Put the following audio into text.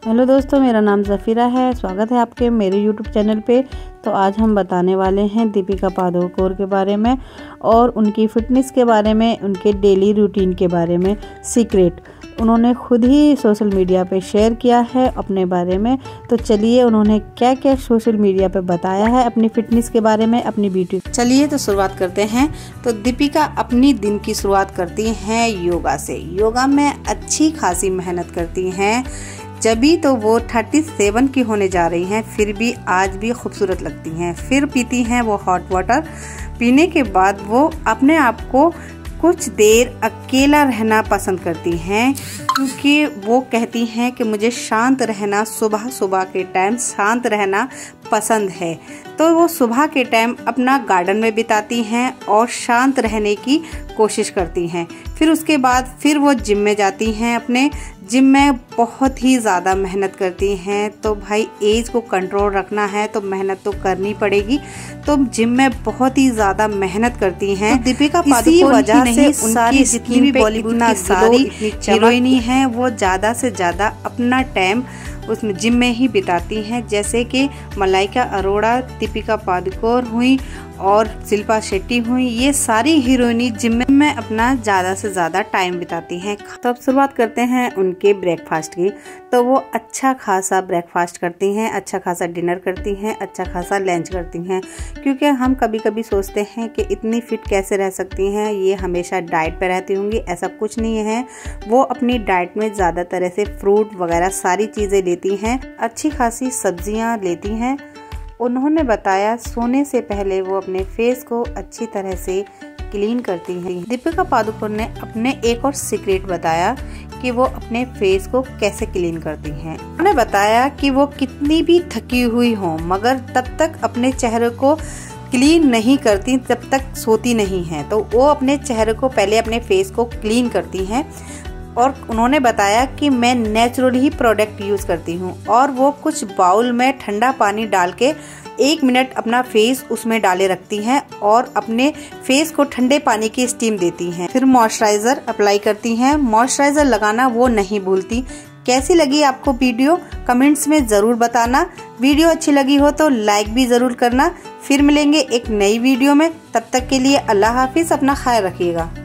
Hello दोस्तों, मेरा नाम ज़फ़ीरा है। स्वागत है आपके मेरे यूट्यूब चैनल पे। तो आज हम बताने वाले हैं दीपिका पादुकोण के बारे में और उनकी फ़िटनेस के बारे में, उनके डेली रूटीन के बारे में सीक्रेट उन्होंने खुद ही सोशल मीडिया पे शेयर किया है अपने बारे में। तो चलिए उन्होंने क्या क्या सोशल मीडिया पे बताया है अपनी फ़िटनेस के बारे में, अपनी ब्यूटी। चलिए तो शुरुआत करते हैं। तो दीपिका अपनी दिन की शुरुआत करती हैं योगा से। योगा में अच्छी खासी मेहनत करती हैं। जभी तो वो 37 की होने जा रही हैं, फिर भी आज भी खूबसूरत लगती हैं। फिर पीती हैं वो हॉट वाटर। पीने के बाद वो अपने आप को कुछ देर अकेला रहना पसंद करती हैं, क्योंकि वो कहती हैं कि मुझे शांत रहना, सुबह सुबह के टाइम शांत रहना पसंद है। तो वो सुबह के टाइम अपना गार्डन में बिताती हैं और शांत रहने की कोशिश करती हैं। फिर उसके बाद फिर वो जिम में जाती हैं। अपने जिम में बहुत ही ज़्यादा मेहनत करती हैं। तो भाई एज को कंट्रोल रखना है तो मेहनत तो करनी पड़ेगी। तो जिम में बहुत ही ज़्यादा मेहनत करती हैं। तो दीपिका पादुकोण वजह से उनकी जितनी भी बॉलीवुड की सारी हीरोइनी हैं वो ज़्यादा से ज़्यादा अपना टाइम उसमें जिम में ही बिताती हैं। जैसे कि मलाइका अरोड़ा, दीपिका पादुकोण हुई और शिल्पा शेट्टी हुई, ये सारी हीरोइनी जिम में अपना ज़्यादा से ज़्यादा टाइम बिताती हैं। तो अब शुरुआत करते हैं उनके ब्रेकफास्ट की। तो वो अच्छा खासा ब्रेकफास्ट करती हैं, अच्छा खासा डिनर करती हैं, अच्छा खासा लंच करती हैं। क्योंकि हम कभी कभी सोचते हैं कि इतनी फिट कैसे रह सकती हैं, ये हमेशा डाइट पे रहती होंगी। ऐसा कुछ नहीं है। वो अपनी डाइट में ज़्यादा तरह से फ्रूट वगैरह सारी चीज़ें लेती हैं, अच्छी खासी सब्जियाँ लेती हैं। उन्होंने बताया सोने से पहले वो अपने फेस को अच्छी तरह से क्लीन करती हैं। दीपिका पादुकोण ने अपने एक और सीक्रेट बताया कि वो अपने फेस को कैसे क्लीन करती हैं। उन्होंने बताया कि वो कितनी भी थकी हुई हो मगर तब तक अपने चेहरे को क्लीन नहीं करती, तब तक सोती नहीं हैं। तो वो अपने चेहरे को पहले, अपने फेस को क्लीन करती हैं। और उन्होंने बताया कि मैं नेचुरली ही प्रोडक्ट यूज़ करती हूँ। और वो कुछ बाउल में ठंडा पानी डाल के 1 मिनट अपना फेस उसमें डाले रखती हैं और अपने फेस को ठंडे पानी की स्टीम देती हैं। फिर मॉइस्चराइज़र अप्लाई करती हैं। मॉइस्चराइज़र लगाना वो नहीं भूलती। कैसी लगी आपको वीडियो कमेंट्स में ज़रूर बताना। वीडियो अच्छी लगी हो तो लाइक भी ज़रूर करना। फिर मिलेंगे एक नई वीडियो में। तब तक के लिए अल्लाह हाफिज़, अपना ख्याल रखिएगा।